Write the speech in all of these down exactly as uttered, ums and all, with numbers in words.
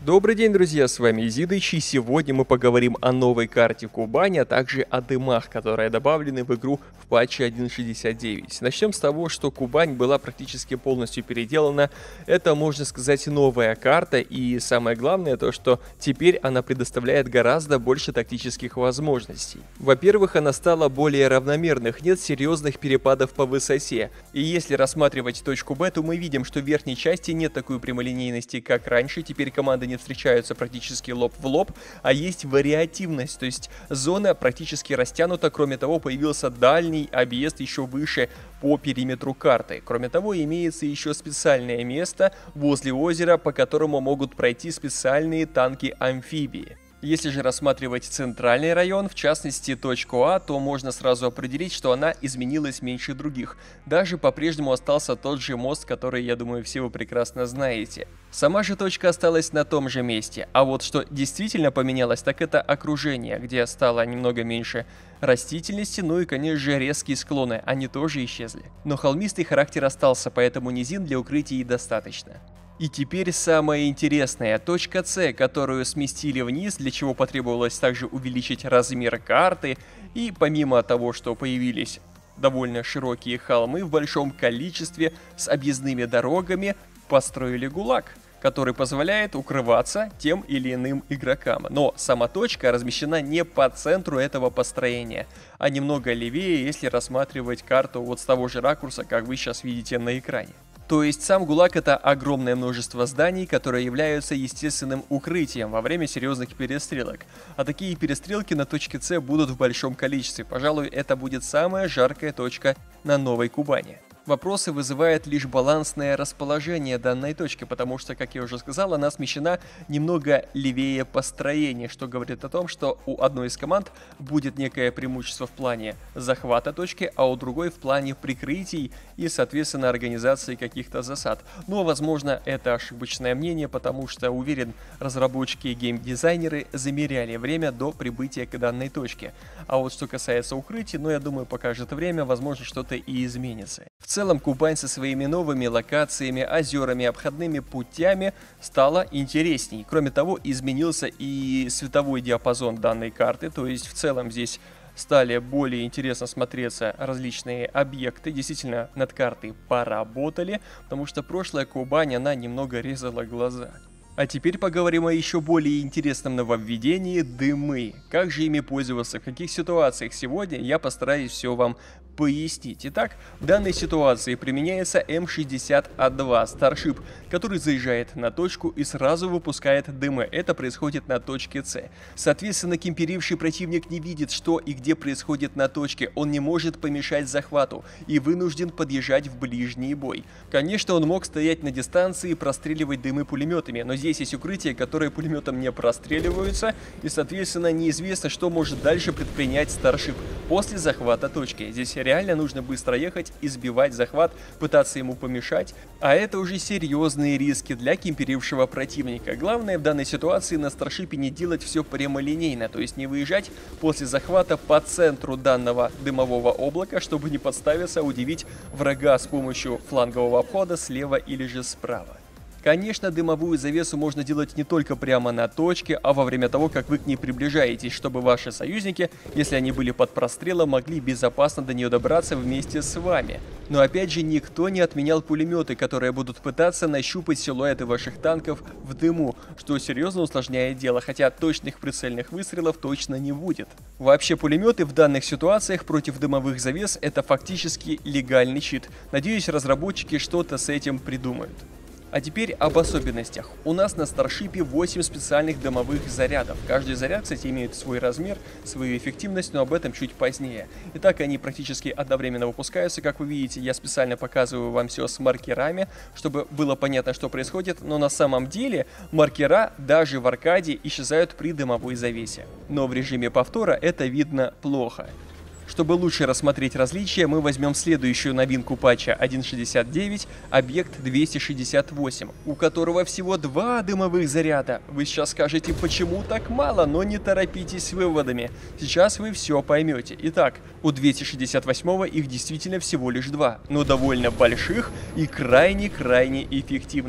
Добрый день, друзья, с вами Изидыч, и сегодня мы поговорим о новой карте Кубани, а также о дымах, которые добавлены в игру в патче один точка шестьдесят девять. Начнем с того, что Кубань была практически полностью переделана. Это, можно сказать, новая карта, и самое главное то, что теперь она предоставляет гораздо больше тактических возможностей. Во-первых, она стала более равномерных, нет серьезных перепадов по высоте. И если рассматривать точку Б, то мы видим, что в верхней части нет такой прямолинейности, как раньше. Теперь команды не встречаются практически лоб в лоб, а есть вариативность, то есть зона практически растянута. Кроме того, появился дальний объезд еще выше по периметру карты. Кроме того, имеется еще специальное место возле озера, по которому могут пройти специальные танки-амфибии. Если же рассматривать центральный район, в частности точку А, то можно сразу определить, что она изменилась меньше других. Даже по-прежнему остался тот же мост, который, я думаю, все вы прекрасно знаете. Сама же точка осталась на том же месте. А вот что действительно поменялось, так это окружение, где стало немного меньше растительности, ну и, конечно же, резкие склоны, они тоже исчезли. Но холмистый характер остался, поэтому низин для укрытия и достаточно. И теперь самое интересное, точка С, которую сместили вниз, для чего потребовалось также увеличить размер карты, и помимо того, что появились довольно широкие холмы в большом количестве с объездными дорогами, построили ГУЛАГ, который позволяет укрываться тем или иным игрокам. Но сама точка размещена не по центру этого построения, а немного левее, если рассматривать карту вот с того же ракурса, как вы сейчас видите на экране. То есть сам ГУЛАГ — это огромное множество зданий, которые являются естественным укрытием во время серьезных перестрелок. А такие перестрелки на точке С будут в большом количестве. Пожалуй, это будет самая жаркая точка на Новой Кубани. Вопросы вызывает лишь балансное расположение данной точки, потому что, как я уже сказал, она смещена немного левее построения, что говорит о том, что у одной из команд будет некое преимущество в плане захвата точки, а у другой в плане прикрытий и, соответственно, организации каких-то засад. Но, возможно, это ошибочное мнение, потому что, уверен, разработчики и геймдизайнеры замеряли время до прибытия к данной точке. А вот что касается укрытий, ну, я думаю, покажет время, возможно, что-то и изменится. В целом, Кубань со своими новыми локациями, озерами, обходными путями стала интересней. Кроме того, изменился и световой диапазон данной карты, то есть в целом здесь стали более интересно смотреться различные объекты. Действительно, над картой поработали, потому что прошлая Кубань, она немного резала глаза. А теперь поговорим о еще более интересном нововведении — дымы. Как же ими пользоваться, в каких ситуациях сегодня, я постараюсь все вам пояснить. Итак, в данной ситуации применяется эм шестьдесят а два Starship, который заезжает на точку и сразу выпускает дымы. Это происходит на точке С. Соответственно, кемперивший противник не видит, что и где происходит на точке. Он не может помешать захвату и вынужден подъезжать в ближний бой. Конечно, он мог стоять на дистанции и простреливать дымы пулеметами, но здесь есть укрытия, которые пулеметом не простреливаются, и, соответственно, неизвестно, что может дальше предпринять Starship после захвата точки. Здесь реально нужно быстро ехать, избивать захват, пытаться ему помешать, а это уже серьезные риски для кемперившего противника. Главное в данной ситуации на Старшипе не делать все прямолинейно, то есть не выезжать после захвата по центру данного дымового облака, чтобы не подставиться, удивить врага с помощью флангового обхода слева или же справа. Конечно, дымовую завесу можно делать не только прямо на точке, а во время того, как вы к ней приближаетесь, чтобы ваши союзники, если они были под прострелом, могли безопасно до нее добраться вместе с вами. Но опять же, никто не отменял пулеметы, которые будут пытаться нащупать силуэты ваших танков в дыму, что серьезно усложняет дело, хотя точных прицельных выстрелов точно не будет. Вообще, пулеметы в данных ситуациях против дымовых завес — это фактически легальный щит. Надеюсь, разработчики что-то с этим придумают. А теперь об особенностях. У нас на Старшипе восемь специальных дымовых зарядов. Каждый заряд, кстати, имеет свой размер, свою эффективность, но об этом чуть позднее. Итак, они практически одновременно выпускаются. Как вы видите, я специально показываю вам все с маркерами, чтобы было понятно, что происходит. Но на самом деле маркера даже в аркаде исчезают при дымовой завесе. Но в режиме повтора это видно плохо. Чтобы лучше рассмотреть различия, мы возьмем следующую новинку патча один точка шестьдесят девять, объект двести шестьдесят восемь, у которого всего два дымовых заряда. Вы сейчас скажете, почему так мало, но не торопитесь с выводами. Сейчас вы все поймете. Итак, у двести шестьдесят восьмого их действительно всего лишь два, но довольно больших и крайне-крайне эффективных.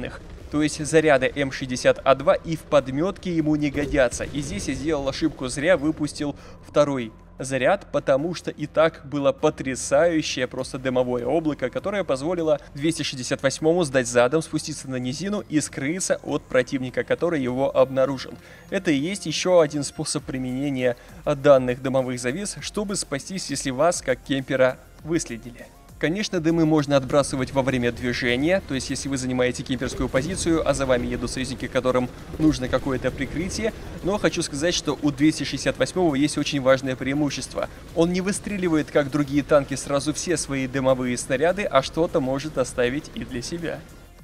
То есть заряды эм шестьдесят а два и в подметке ему не годятся. И здесь я сделал ошибку, зря выпустил второй заряд, потому что и так было потрясающее просто дымовое облако, которое позволило двести шестьдесят восьмому сдать задом, спуститься на низину и скрыться от противника, который его обнаружил. Это и есть еще один способ применения данных дымовых завес, чтобы спастись, если вас, как кемпера, выследили. Конечно, дымы можно отбрасывать во время движения, то есть если вы занимаете кемперскую позицию, а за вами едут союзники, которым нужно какое-то прикрытие, но хочу сказать, что у двести шестьдесят восьмого есть очень важное преимущество. Он не выстреливает, как другие танки, сразу все свои дымовые снаряды, а что-то может оставить и для себя.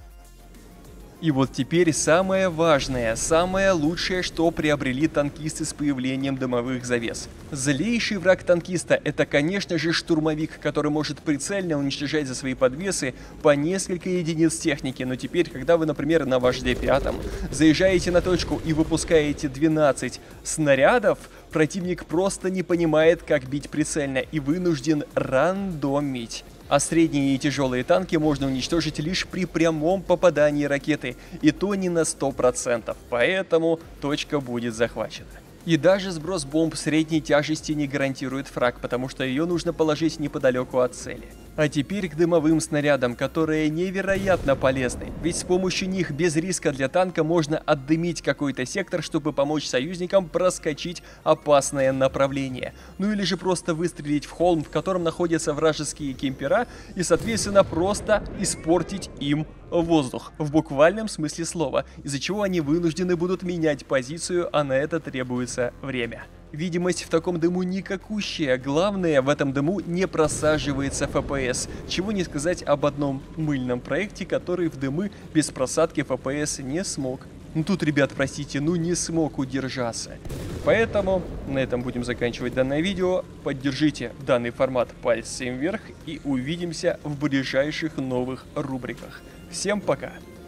И вот теперь самое важное, самое лучшее, что приобрели танкисты с появлением дымовых завес. Злейший враг танкиста — это, конечно же, штурмовик, который может прицельно уничтожать за свои подвесы по несколько единиц техники. Но теперь, когда вы, например, на вожде пятом заезжаете на точку и выпускаете двенадцать снарядов, противник просто не понимает, как бить прицельно и вынужден рандомить. А средние и тяжелые танки можно уничтожить лишь при прямом попадании ракеты, и то не на сто процентов, поэтому точка будет захвачена. И даже сброс бомб средней тяжести не гарантирует фраг, потому что ее нужно положить неподалеку от цели. А теперь к дымовым снарядам, которые невероятно полезны, ведь с помощью них без риска для танка можно отдымить какой-то сектор, чтобы помочь союзникам проскочить опасное направление. Ну или же просто выстрелить в холм, в котором находятся вражеские кемпера, и соответственно просто испортить им воздух, в буквальном смысле слова, из-за чего они вынуждены будут менять позицию, а на это требуется время. Видимость в таком дыму никакущая, главное, в этом дыму не просаживается эф пи эс, чего не сказать об одном мыльном проекте, который в дымы без просадки эф пи эс не смог. Ну тут, ребят, простите, ну не смог удержаться. Поэтому на этом будем заканчивать данное видео. Поддержите данный формат пальцем вверх и увидимся в ближайших новых рубриках. Всем пока!